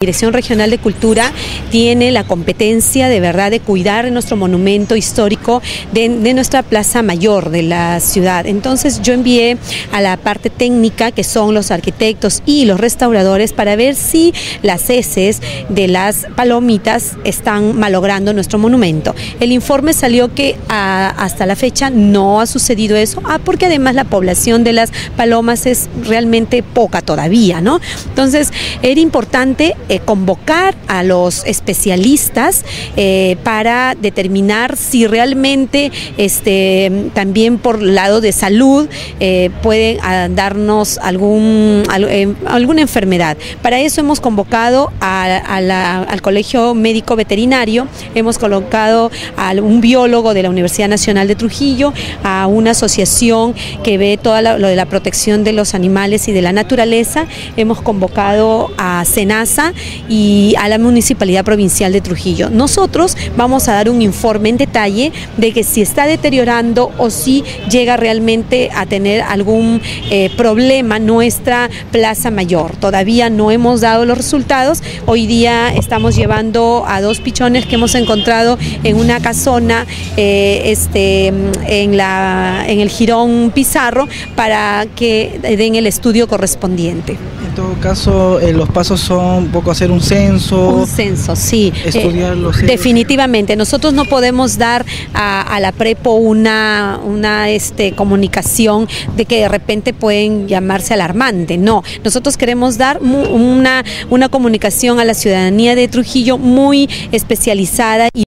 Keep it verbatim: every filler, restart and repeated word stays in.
Dirección Regional de Cultura tiene la competencia de verdad de cuidar nuestro monumento histórico de, de nuestra Plaza Mayor de la ciudad. Entonces yo envié a la parte técnica, que son los arquitectos y los restauradores, para ver si las heces de las palomitas están malogrando nuestro monumento. El informe salió que a, hasta la fecha no ha sucedido eso, ah, porque además la población de las palomas es realmente poca todavía, ¿no? Entonces era importante eh, convocar a los especialistas eh, para determinar si realmente este, también por lado de salud eh, pueden darnos algún, al, eh, alguna enfermedad. Para eso hemos convocado a, a la, al Colegio Médico Veterinario, hemos colocado a un biólogo de la Universidad Nacional de Trujillo, a una asociación que ve todo lo de la protección de los animales y de la naturaleza, hemos convocado a SENASA y a la Municipalidad Provincial de Trujillo. Nosotros vamos a dar un informe en detalle de que si está deteriorando o si llega realmente a tener algún eh, problema nuestra Plaza Mayor. Todavía no hemos dado los resultados. Hoy día estamos llevando a dos pichones que hemos encontrado en una casona eh, este, en, la, en el Jirón Pizarro para que den el estudio correspondiente. En todo caso, eh, los pasos son un poco hacer un censo. Un censo, sí. Estudiar eh, los definitivamente. Nosotros no podemos dar a, a la Prepo una, una este, comunicación de que de repente pueden llamarse alarmante. No, nosotros queremos dar una, una comunicación a la ciudadanía de Trujillo muy especializada y